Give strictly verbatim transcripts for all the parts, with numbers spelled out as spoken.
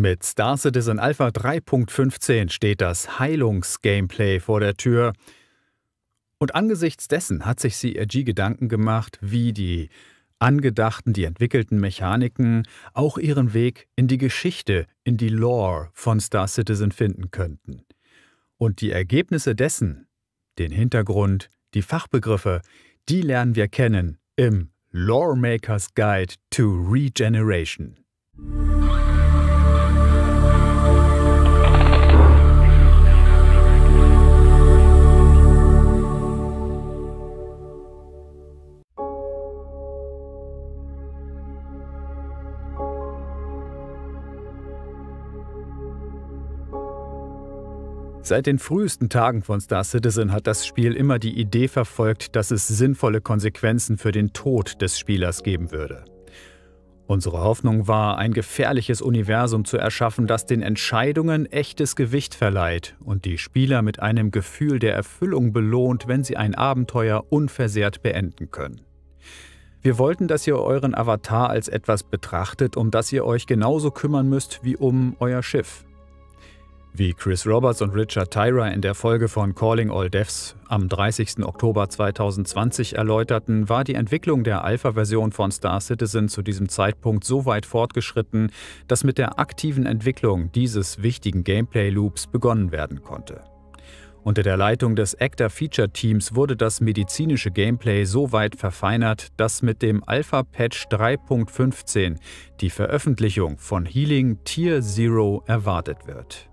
Mit Star Citizen Alpha drei Punkt fünfzehn steht das Heilungs-Gameplay vor der Tür. Und angesichts dessen hat sich C R G Gedanken gemacht, wie die angedachten, die entwickelten Mechaniken auch ihren Weg in die Geschichte, in die Lore von Star Citizen finden könnten. Und die Ergebnisse dessen, den Hintergrund, die Fachbegriffe, die lernen wir kennen im Lore Makers Guide to Regeneration. Seit den frühesten Tagen von Star Citizen hat das Spiel immer die Idee verfolgt, dass es sinnvolle Konsequenzen für den Tod des Spielers geben würde. Unsere Hoffnung war, ein gefährliches Universum zu erschaffen, das den Entscheidungen echtes Gewicht verleiht und die Spieler mit einem Gefühl der Erfüllung belohnt, wenn sie ein Abenteuer unversehrt beenden können. Wir wollten, dass ihr euren Avatar als etwas betrachtet, um das ihr euch genauso kümmern müsst wie um euer Schiff. Wie Chris Roberts und Richard Tyra in der Folge von Calling All Devs am dreißigsten Oktober zweitausendzwanzig erläuterten, war die Entwicklung der Alpha-Version von Star Citizen zu diesem Zeitpunkt so weit fortgeschritten, dass mit der aktiven Entwicklung dieses wichtigen Gameplay-Loops begonnen werden konnte. Unter der Leitung des Actor-Feature-Teams wurde das medizinische Gameplay so weit verfeinert, dass mit dem Alpha-Patch drei Punkt fünfzehn die Veröffentlichung von Healing Tier Zero erwartet wird.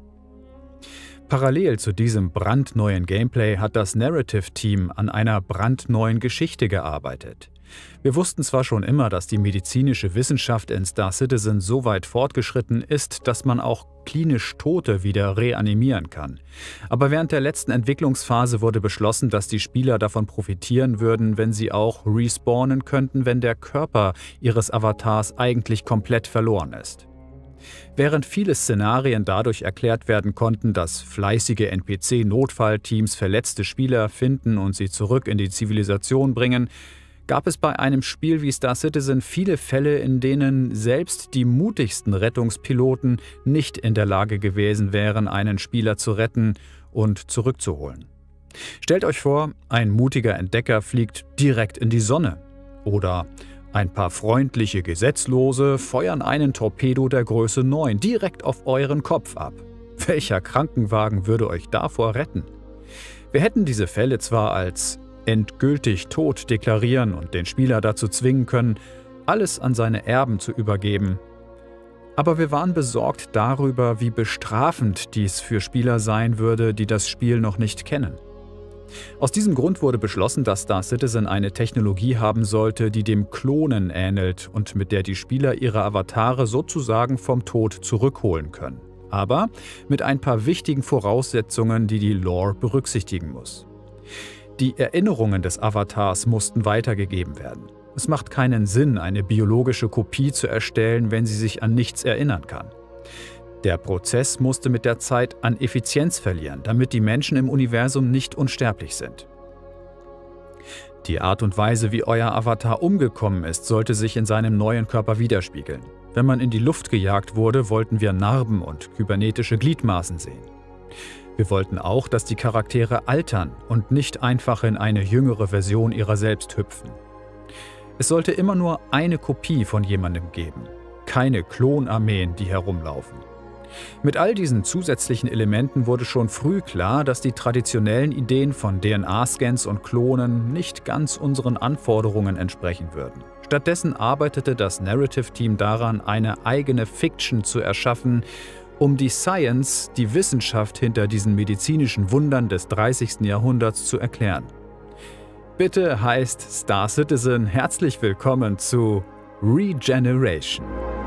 Parallel zu diesem brandneuen Gameplay hat das Narrative-Team an einer brandneuen Geschichte gearbeitet. Wir wussten zwar schon immer, dass die medizinische Wissenschaft in Star Citizen so weit fortgeschritten ist, dass man auch klinisch Tote wieder reanimieren kann. Aber während der letzten Entwicklungsphase wurde beschlossen, dass die Spieler davon profitieren würden, wenn sie auch respawnen könnten, wenn der Körper ihres Avatars eigentlich komplett verloren ist. Während viele Szenarien dadurch erklärt werden konnten, dass fleißige N P C-Notfallteams verletzte Spieler finden und sie zurück in die Zivilisation bringen, gab es bei einem Spiel wie Star Citizen viele Fälle, in denen selbst die mutigsten Rettungspiloten nicht in der Lage gewesen wären, einen Spieler zu retten und zurückzuholen. Stellt euch vor, ein mutiger Entdecker fliegt direkt in die Sonne. Oder ein paar freundliche Gesetzlose feuern einen Torpedo der Größe neun direkt auf euren Kopf ab. Welcher Krankenwagen würde euch davor retten? Wir hätten diese Fälle zwar als endgültig tot deklarieren und den Spieler dazu zwingen können, alles an seine Erben zu übergeben. Aber wir waren besorgt darüber, wie bestrafend dies für Spieler sein würde, die das Spiel noch nicht kennen. Aus diesem Grund wurde beschlossen, dass Star Citizen eine Technologie haben sollte, die dem Klonen ähnelt und mit der die Spieler ihre Avatare sozusagen vom Tod zurückholen können. Aber mit ein paar wichtigen Voraussetzungen, die die Lore berücksichtigen muss. Die Erinnerungen des Avatars mussten weitergegeben werden. Es macht keinen Sinn, eine biologische Kopie zu erstellen, wenn sie sich an nichts erinnern kann. Der Prozess musste mit der Zeit an Effizienz verlieren, damit die Menschen im Universum nicht unsterblich sind. Die Art und Weise, wie euer Avatar umgekommen ist, sollte sich in seinem neuen Körper widerspiegeln. Wenn man in die Luft gejagt wurde, wollten wir Narben und kybernetische Gliedmaßen sehen. Wir wollten auch, dass die Charaktere altern und nicht einfach in eine jüngere Version ihrer selbst hüpfen. Es sollte immer nur eine Kopie von jemandem geben, keine Klonarmeen, die herumlaufen. Mit all diesen zusätzlichen Elementen wurde schon früh klar, dass die traditionellen Ideen von D N A-Scans und Klonen nicht ganz unseren Anforderungen entsprechen würden. Stattdessen arbeitete das Narrative-Team daran, eine eigene Fiction zu erschaffen, um die Science, die Wissenschaft hinter diesen medizinischen Wundern des dreißigsten Jahrhunderts zu erklären. Bitte heißt Star Citizen herzlich willkommen zu Regeneration.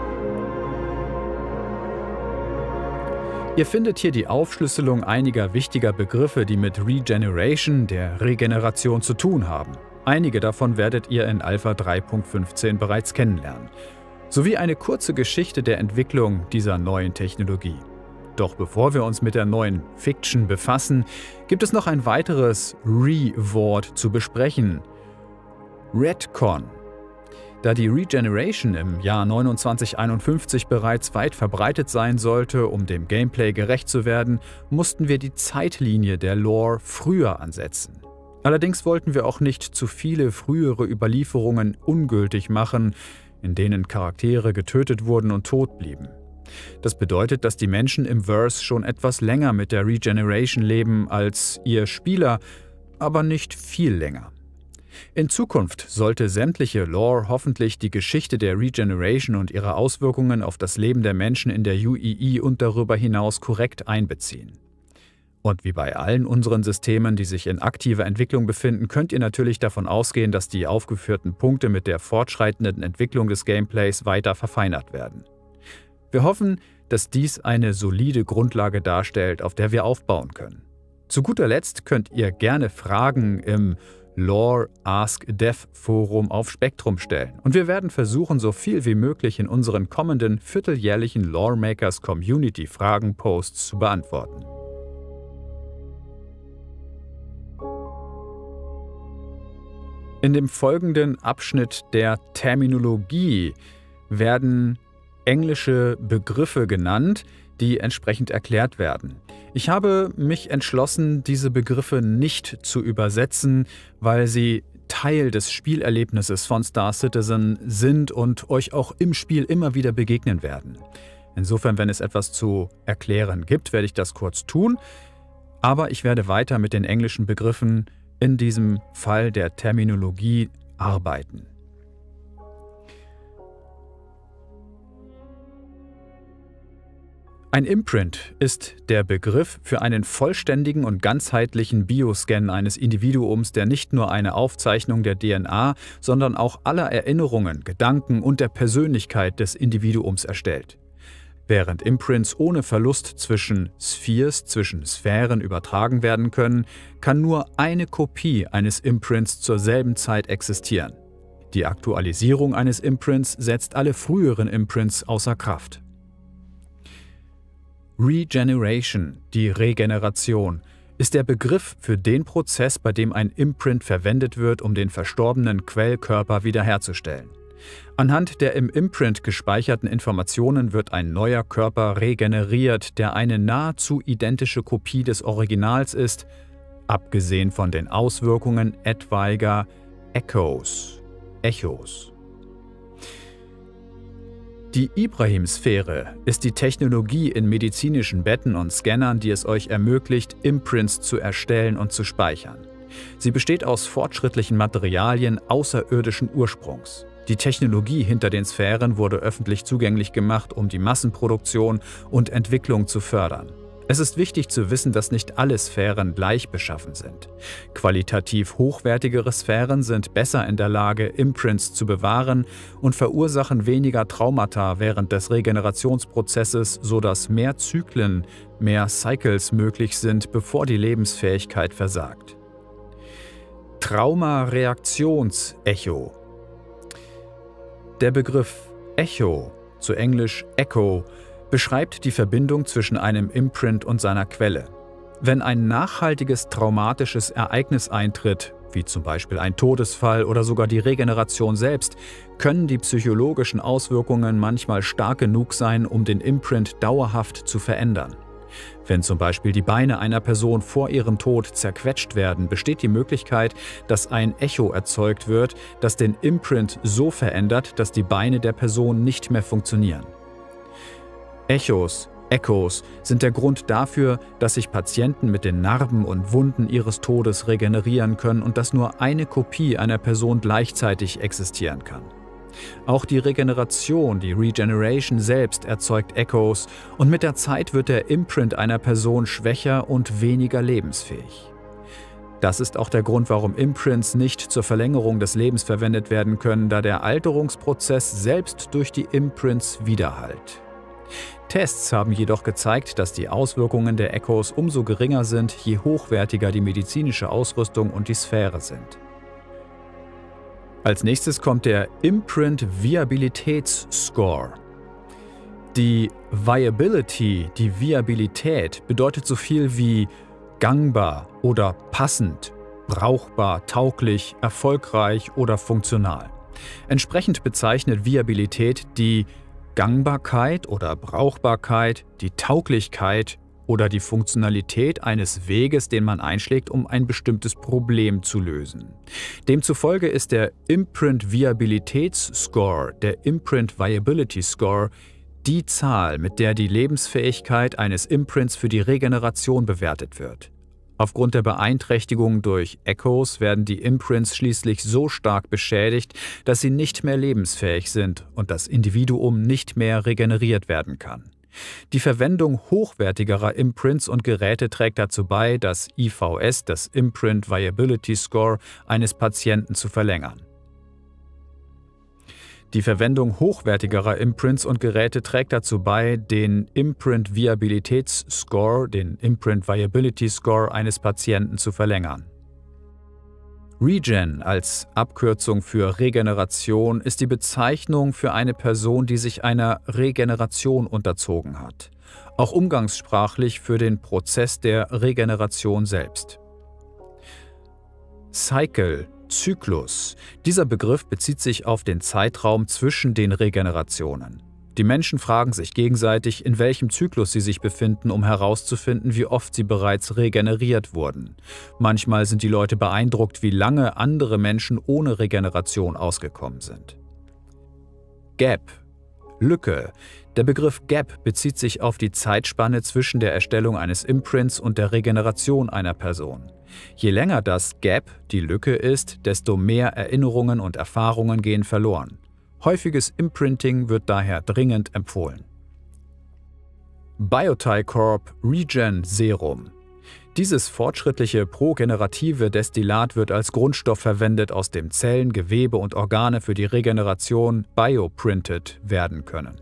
Ihr findet hier die Aufschlüsselung einiger wichtiger Begriffe, die mit Regeneration, der Regeneration, zu tun haben. Einige davon werdet ihr in Alpha drei Punkt fünfzehn bereits kennenlernen. Sowie eine kurze Geschichte der Entwicklung dieser neuen Technologie. Doch bevor wir uns mit der neuen Fiction befassen, gibt es noch ein weiteres Re-Wort zu besprechen. Retcon. Da die Regeneration im Jahr neunundzwanzig einundfünfzig bereits weit verbreitet sein sollte, um dem Gameplay gerecht zu werden, mussten wir die Zeitlinie der Lore früher ansetzen. Allerdings wollten wir auch nicht zu viele frühere Überlieferungen ungültig machen, in denen Charaktere getötet wurden und tot blieben. Das bedeutet, dass die Menschen im Verse schon etwas länger mit der Regeneration leben als ihr Spieler, aber nicht viel länger. In Zukunft sollte sämtliche Lore hoffentlich die Geschichte der Regeneration und ihre Auswirkungen auf das Leben der Menschen in der U E E und darüber hinaus korrekt einbeziehen. Und wie bei allen unseren Systemen, die sich in aktiver Entwicklung befinden, könnt ihr natürlich davon ausgehen, dass die aufgeführten Punkte mit der fortschreitenden Entwicklung des Gameplays weiter verfeinert werden. Wir hoffen, dass dies eine solide Grundlage darstellt, auf der wir aufbauen können. Zu guter Letzt könnt ihr gerne Fragen im Lore Ask Dev Forum auf Spektrum stellen und wir werden versuchen, so viel wie möglich in unseren kommenden vierteljährlichen Lore Makers Community Fragen Posts zu beantworten. In dem folgenden Abschnitt der Terminologie werden englische Begriffe genannt, die entsprechend erklärt werden. Ich habe mich entschlossen, diese Begriffe nicht zu übersetzen, weil sie Teil des Spielerlebnisses von Star Citizen sind und euch auch im Spiel immer wieder begegnen werden. Insofern, wenn es etwas zu erklären gibt, werde ich das kurz tun, aber ich werde weiter mit den englischen Begriffen in diesem Fall der Terminologie arbeiten. Ein Imprint ist der Begriff für einen vollständigen und ganzheitlichen Bioscan eines Individuums, der nicht nur eine Aufzeichnung der D N A, sondern auch aller Erinnerungen, Gedanken und der Persönlichkeit des Individuums erstellt. Während Imprints ohne Verlust zwischen Spheres, zwischen Sphären übertragen werden können, kann nur eine Kopie eines Imprints zur selben Zeit existieren. Die Aktualisierung eines Imprints setzt alle früheren Imprints außer Kraft. Regeneration, die Regeneration, ist der Begriff für den Prozess, bei dem ein Imprint verwendet wird, um den verstorbenen Quellkörper wiederherzustellen. Anhand der im Imprint gespeicherten Informationen wird ein neuer Körper regeneriert, der eine nahezu identische Kopie des Originals ist, abgesehen von den Auswirkungen etwaiger Echos. Echos. Die Ibrahim-Sphäre ist die Technologie in medizinischen Betten und Scannern, die es euch ermöglicht, Imprints zu erstellen und zu speichern. Sie besteht aus fortschrittlichen Materialien außerirdischen Ursprungs. Die Technologie hinter den Sphären wurde öffentlich zugänglich gemacht, um die Massenproduktion und Entwicklung zu fördern. Es ist wichtig zu wissen, dass nicht alle Sphären gleich beschaffen sind. Qualitativ hochwertigere Sphären sind besser in der Lage, Imprints zu bewahren und verursachen weniger Traumata während des Regenerationsprozesses, sodass mehr Zyklen, mehr Cycles möglich sind, bevor die Lebensfähigkeit versagt. Trauma-Reaktions-Echo. Der Begriff Echo, zu Englisch Echo, beschreibt die Verbindung zwischen einem Imprint und seiner Quelle. Wenn ein nachhaltiges traumatisches Ereignis eintritt, wie zum Beispiel ein Todesfall oder sogar die Regeneration selbst, können die psychologischen Auswirkungen manchmal stark genug sein, um den Imprint dauerhaft zu verändern. Wenn zum Beispiel die Beine einer Person vor ihrem Tod zerquetscht werden, besteht die Möglichkeit, dass ein Echo erzeugt wird, das den Imprint so verändert, dass die Beine der Person nicht mehr funktionieren. Echos, Echos sind der Grund dafür, dass sich Patienten mit den Narben und Wunden ihres Todes regenerieren können und dass nur eine Kopie einer Person gleichzeitig existieren kann. Auch die Regeneration, die Regeneration selbst erzeugt Echos und mit der Zeit wird der Imprint einer Person schwächer und weniger lebensfähig. Das ist auch der Grund, warum Imprints nicht zur Verlängerung des Lebens verwendet werden können, da der Alterungsprozess selbst durch die Imprints widerhallt. Tests haben jedoch gezeigt, dass die Auswirkungen der Echos umso geringer sind, je hochwertiger die medizinische Ausrüstung und die Sphäre sind. Als nächstes kommt der Imprint Viabilitätsscore. Die Viability, die Viabilität, bedeutet so viel wie gangbar oder passend, brauchbar, tauglich, erfolgreich oder funktional. Entsprechend bezeichnet Viabilität die Gangbarkeit oder Brauchbarkeit, die Tauglichkeit oder die Funktionalität eines Weges, den man einschlägt, um ein bestimmtes Problem zu lösen. Demzufolge ist der Imprint Viabilitätsscore, der Imprint Viability Score, die Zahl, mit der die Lebensfähigkeit eines Imprints für die Regeneration bewertet wird. Aufgrund der Beeinträchtigung durch Echos werden die Imprints schließlich so stark beschädigt, dass sie nicht mehr lebensfähig sind und das Individuum nicht mehr regeneriert werden kann. Die Verwendung hochwertigerer Imprints und Geräte trägt dazu bei, das I V S, das Imprint Viability Score, eines Patienten zu verlängern. Die Verwendung hochwertigerer Imprints und Geräte trägt dazu bei, den Imprint Viabilitätsscore, den Imprint Viability Score eines Patienten zu verlängern. Regen als Abkürzung für Regeneration ist die Bezeichnung für eine Person, die sich einer Regeneration unterzogen hat, auch umgangssprachlich für den Prozess der Regeneration selbst. Cycle, Zyklus. Dieser Begriff bezieht sich auf den Zeitraum zwischen den Regenerationen. Die Menschen fragen sich gegenseitig, in welchem Zyklus sie sich befinden, um herauszufinden, wie oft sie bereits regeneriert wurden. Manchmal sind die Leute beeindruckt, wie lange andere Menschen ohne Regeneration ausgekommen sind. Gap, Lücke. Der Begriff Gap bezieht sich auf die Zeitspanne zwischen der Erstellung eines Imprints und der Regeneration einer Person. Je länger das Gap, die Lücke ist, desto mehr Erinnerungen und Erfahrungen gehen verloren. Häufiges Imprinting wird daher dringend empfohlen. Bioticorp Regen Serum. Dieses fortschrittliche progenerative Destillat wird als Grundstoff verwendet, aus dem Zellen, Gewebe und Organe für die Regeneration bioprintet werden können.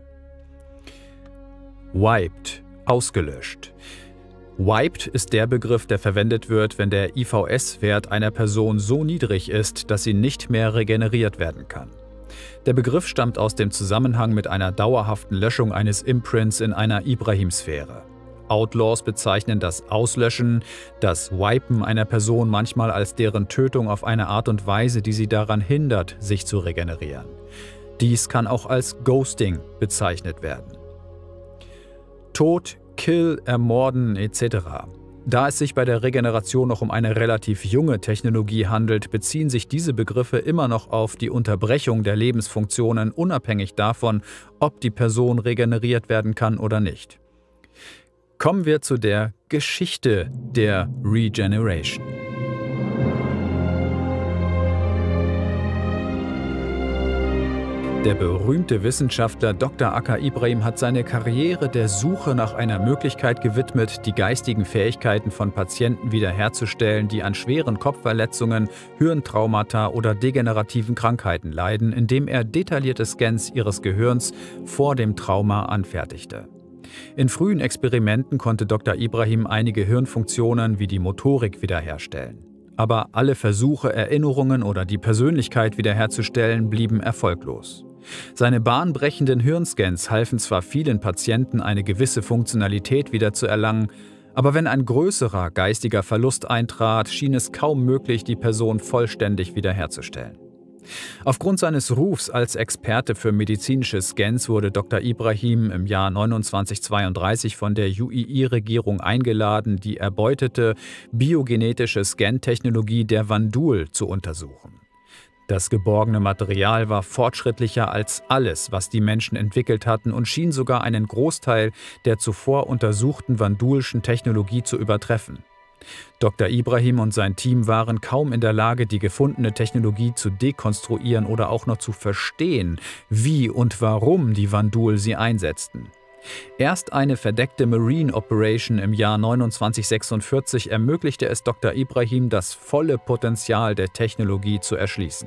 Wiped, ausgelöscht. Wiped ist der Begriff, der verwendet wird, wenn der I V S-Wert einer Person so niedrig ist, dass sie nicht mehr regeneriert werden kann. Der Begriff stammt aus dem Zusammenhang mit einer dauerhaften Löschung eines Imprints in einer Ibrahim-Sphäre. Outlaws bezeichnen das Auslöschen, das Wipen einer Person manchmal als deren Tötung auf eine Art und Weise, die sie daran hindert, sich zu regenerieren. Dies kann auch als Ghosting bezeichnet werden. Tod, Kill, Ermorden et cetera. Da es sich bei der Regeneration noch um eine relativ junge Technologie handelt, beziehen sich diese Begriffe immer noch auf die Unterbrechung der Lebensfunktionen, unabhängig davon, ob die Person regeneriert werden kann oder nicht. Kommen wir zu der Geschichte der Regeneration. Der berühmte Wissenschaftler Doktor Akka Ibrahim hat seine Karriere der Suche nach einer Möglichkeit gewidmet, die geistigen Fähigkeiten von Patienten wiederherzustellen, die an schweren Kopfverletzungen, Hirntraumata oder degenerativen Krankheiten leiden, indem er detaillierte Scans ihres Gehirns vor dem Trauma anfertigte. In frühen Experimenten konnte Doktor Ibrahim einige Hirnfunktionen wie die Motorik wiederherstellen. Aber alle Versuche, Erinnerungen oder die Persönlichkeit wiederherzustellen, blieben erfolglos. Seine bahnbrechenden Hirnscans halfen zwar vielen Patienten, eine gewisse Funktionalität wiederzuerlangen, aber wenn ein größerer geistiger Verlust eintrat, schien es kaum möglich, die Person vollständig wiederherzustellen. Aufgrund seines Rufs als Experte für medizinische Scans wurde Doktor Ibrahim im Jahr neunundzwanzigtausendzweiunddreißig von der U I I-Regierung eingeladen, die erbeutete biogenetische Scantechnologie der Vandul zu untersuchen. Das geborgene Material war fortschrittlicher als alles, was die Menschen entwickelt hatten und schien sogar einen Großteil der zuvor untersuchten vandulschen Technologie zu übertreffen. Doktor Ibrahim und sein Team waren kaum in der Lage, die gefundene Technologie zu dekonstruieren oder auch noch zu verstehen, wie und warum die Vandul sie einsetzten. Erst eine verdeckte Marine Operation im Jahr neunundzwanzighundertsechsundvierzig ermöglichte es Doktor Ibrahim, das volle Potenzial der Technologie zu erschließen.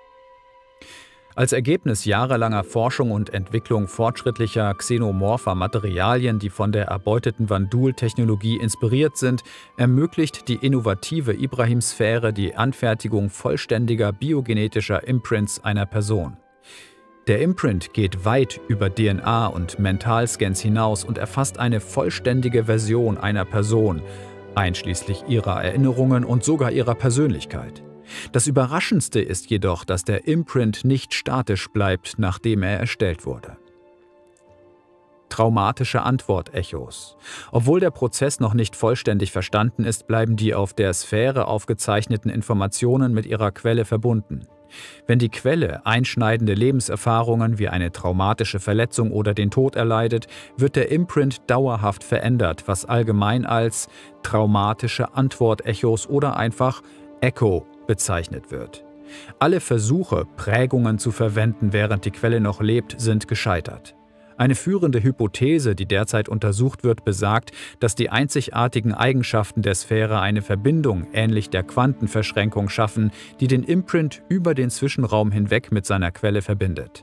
Als Ergebnis jahrelanger Forschung und Entwicklung fortschrittlicher xenomorpher Materialien, die von der erbeuteten Vandul-Technologie inspiriert sind, ermöglicht die innovative Ibrahim-Sphäre die Anfertigung vollständiger biogenetischer Imprints einer Person. Der Imprint geht weit über D N A- und Mentalscans hinaus und erfasst eine vollständige Version einer Person, einschließlich ihrer Erinnerungen und sogar ihrer Persönlichkeit. Das Überraschendste ist jedoch, dass der Imprint nicht statisch bleibt, nachdem er erstellt wurde. Traumatische Antwortechos. Obwohl der Prozess noch nicht vollständig verstanden ist, bleiben die auf der Sphäre aufgezeichneten Informationen mit ihrer Quelle verbunden. Wenn die Quelle einschneidende Lebenserfahrungen wie eine traumatische Verletzung oder den Tod erleidet, wird der Imprint dauerhaft verändert, was allgemein als traumatische Antwortechos oder einfach Echo bezeichnet wird. Alle Versuche, Prägungen zu verwenden, während die Quelle noch lebt, sind gescheitert. Eine führende Hypothese, die derzeit untersucht wird, besagt, dass die einzigartigen Eigenschaften der Sphäre eine Verbindung ähnlich der Quantenverschränkung schaffen, die den Imprint über den Zwischenraum hinweg mit seiner Quelle verbindet.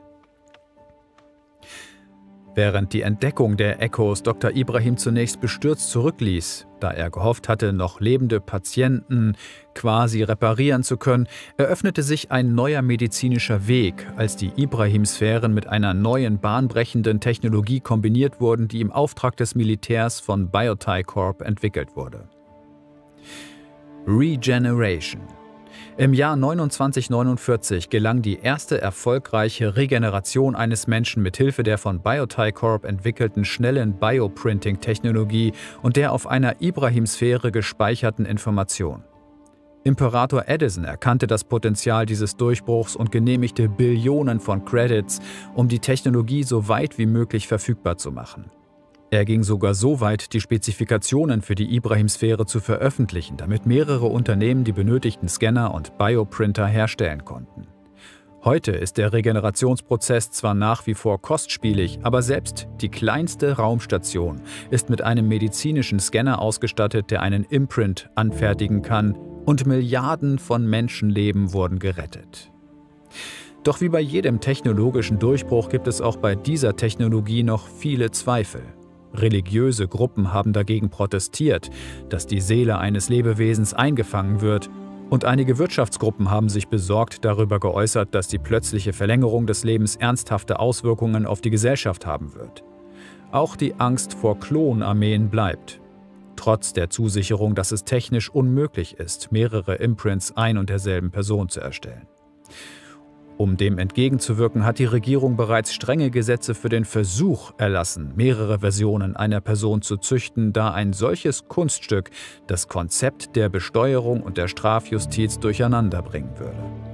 Während die Entdeckung der Echos Doktor Ibrahim zunächst bestürzt zurückließ, da er gehofft hatte, noch lebende Patienten quasi reparieren zu können, eröffnete sich ein neuer medizinischer Weg, als die Ibrahim-Sphären mit einer neuen bahnbrechenden Technologie kombiniert wurden, die im Auftrag des Militärs von Biotie Corp entwickelt wurde. Regeneration. Im Jahr neunundzwanzig neunundvierzig gelang die erste erfolgreiche Regeneration eines Menschen mit Hilfe der von Biotie Corp entwickelten schnellen Bioprinting-Technologie und der auf einer Ibrahim-Sphäre gespeicherten Information. Imperator Edison erkannte das Potenzial dieses Durchbruchs und genehmigte Billionen von Credits, um die Technologie so weit wie möglich verfügbar zu machen. Er ging sogar so weit, die Spezifikationen für die Ibrahim-Sphäre zu veröffentlichen, damit mehrere Unternehmen die benötigten Scanner und Bioprinter herstellen konnten. Heute ist der Regenerationsprozess zwar nach wie vor kostspielig, aber selbst die kleinste Raumstation ist mit einem medizinischen Scanner ausgestattet, der einen Imprint anfertigen kann, und Milliarden von Menschenleben wurden gerettet. Doch wie bei jedem technologischen Durchbruch gibt es auch bei dieser Technologie noch viele Zweifel. Religiöse Gruppen haben dagegen protestiert, dass die Seele eines Lebewesens eingefangen wird, und einige Wirtschaftsgruppen haben sich besorgt darüber geäußert, dass die plötzliche Verlängerung des Lebens ernsthafte Auswirkungen auf die Gesellschaft haben wird. Auch die Angst vor Klonarmeen bleibt. Trotz der Zusicherung, dass es technisch unmöglich ist, mehrere Imprints ein und derselben Person zu erstellen. Um dem entgegenzuwirken, hat die Regierung bereits strenge Gesetze für den Versuch erlassen, mehrere Versionen einer Person zu züchten, da ein solches Kunststück das Konzept der Besteuerung und der Strafjustiz durcheinander bringen würde.